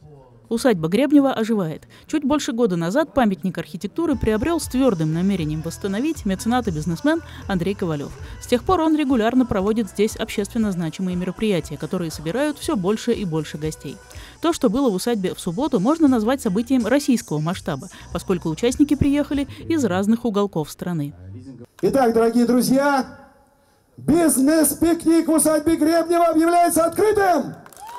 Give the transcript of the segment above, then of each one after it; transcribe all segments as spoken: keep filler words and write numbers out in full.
Усадьба Гребнева оживает. Чуть больше года назад памятник архитектуры приобрел с твердым намерением восстановить меценат и бизнесмен Андрей Ковалев. С тех пор он регулярно проводит здесь общественно значимые мероприятия, которые собирают все больше и больше гостей. То, что было в усадьбе в субботу, можно назвать событием российского масштаба, поскольку участники приехали из разных уголков страны. Итак, дорогие друзья, бизнес-пикник в усадьбе Гребнева объявляется открытым!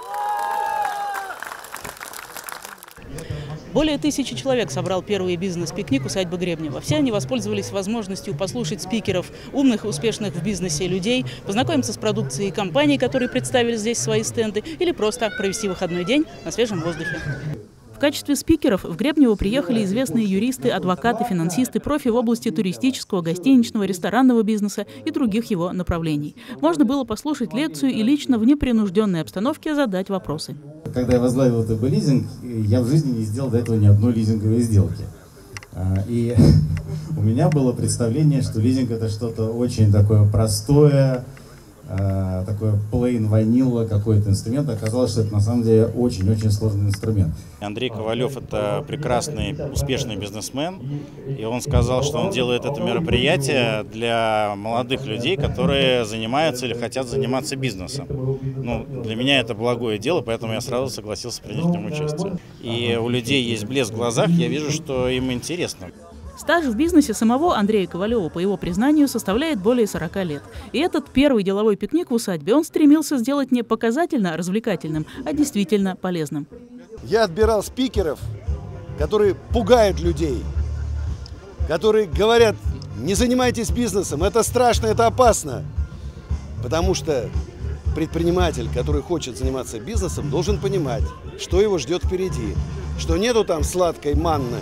Более тысячи человек собрал первый бизнес-пикник усадьбы Гребнева. Все они воспользовались возможностью послушать спикеров, умных и успешных в бизнесе людей, познакомиться с продукцией компаний, которые представили здесь свои стенды, или просто провести выходной день на свежем воздухе. В качестве спикеров в Гребнево приехали известные юристы, адвокаты, финансисты, профи в области туристического, гостиничного, ресторанного бизнеса и других его направлений. Можно было послушать лекцию и лично в непринужденной обстановке задать вопросы. Когда я возглавил ТБ лизинг, я в жизни не сделал до этого ни одной лизинговой сделки. И у меня было представление, что лизинг это что-то очень такое простое, такой plain vanilla какой-то инструмент. Оказалось, что это на самом деле очень-очень сложный инструмент. Андрей Ковалев – это прекрасный, успешный бизнесмен, и он сказал, что он делает это мероприятие для молодых людей, которые занимаются или хотят заниматься бизнесом. Ну, для меня это благое дело, поэтому я сразу согласился принять в нем участие. И у людей есть блеск в глазах, я вижу, что им интересно. Стаж в бизнесе самого Андрея Ковалева, по его признанию, составляет более сорока лет. И этот первый деловой пикник в усадьбе он стремился сделать не показательно развлекательным, а действительно полезным. Я отбирал спикеров, которые пугают людей, которые говорят: не занимайтесь бизнесом, это страшно, это опасно. Потому что предприниматель, который хочет заниматься бизнесом, должен понимать, что его ждет впереди, что нету там сладкой манны.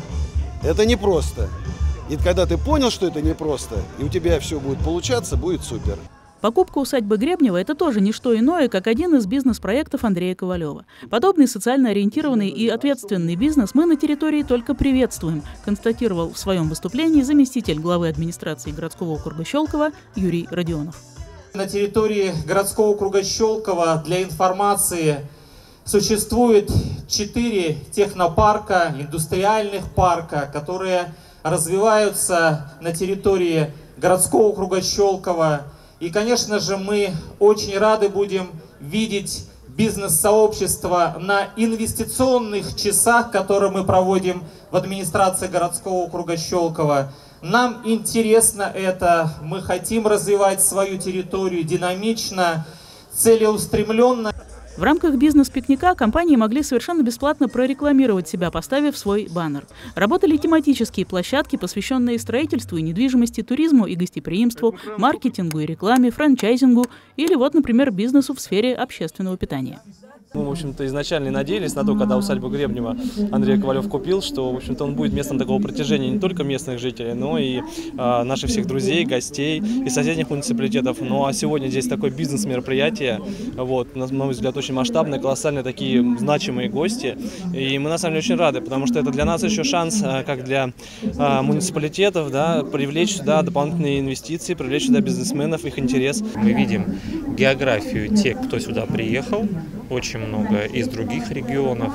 Это непросто. И когда ты понял, что это непросто, и у тебя все будет получаться, будет супер. Покупка усадьбы Гребнева – это тоже не что иное, как один из бизнес-проектов Андрея Ковалева. Подобный социально ориентированный и ответственный бизнес мы на территории только приветствуем, констатировал в своем выступлении заместитель главы администрации городского округа Щелково Юрий Родионов. На территории городского округа Щелково для информации существует четыре технопарка, индустриальных парка, которые развиваются на территории городского округа Щелково. И, конечно же, мы очень рады будем видеть бизнес-сообщество на инвестиционных часах, которые мы проводим в администрации городского округа Щелково. Нам интересно это, мы хотим развивать свою территорию динамично, целеустремленно. В рамках бизнес-пикника компании могли совершенно бесплатно прорекламировать себя, поставив свой баннер. Работали тематические площадки, посвященные строительству и недвижимости, туризму и гостеприимству, маркетингу и рекламе, франчайзингу или вот, например, бизнесу в сфере общественного питания. Мы, в общем-то, изначально надеялись на то, когда усадьбу Гребнева Андрей Ковалев купил, что, в общем-то, он будет местом такого притяжения не только местных жителей, но и а, наших всех друзей, гостей и соседних муниципалитетов. Ну а сегодня здесь такое бизнес-мероприятие, вот, на мой взгляд, очень масштабное, колоссальные такие значимые гости. И мы, на самом деле, очень рады, потому что это для нас еще шанс, а, как для а, муниципалитетов, да, привлечь сюда дополнительные инвестиции, привлечь сюда бизнесменов, их интерес. Мы видим географию тех, кто сюда приехал. Очень много из других регионов,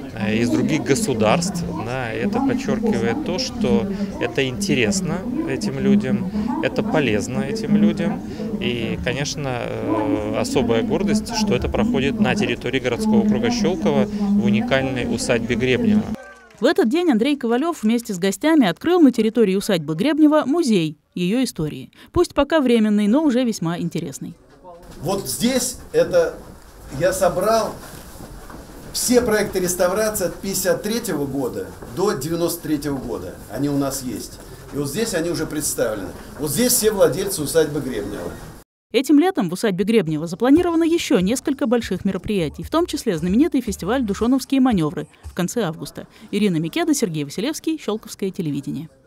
из других государств. Да, это подчеркивает то, что это интересно этим людям, это полезно этим людям. И, конечно, особая гордость, что это проходит на территории городского округа Щелково в уникальной усадьбе Гребнева. В этот день Андрей Ковалев вместе с гостями открыл на территории усадьбы Гребнева музей ее истории. Пусть пока временный, но уже весьма интересный. Вот здесь это... Я собрал все проекты реставрации от пятьдесят третьего года до девяносто третьего года. Они у нас есть. И вот здесь они уже представлены. Вот здесь все владельцы усадьбы Гребнева. Этим летом в усадьбе Гребнева запланировано еще несколько больших мероприятий, в том числе знаменитый фестиваль «Душоновские маневры» в конце августа. Ирина Микеда, Сергей Василевский, Щелковское телевидение.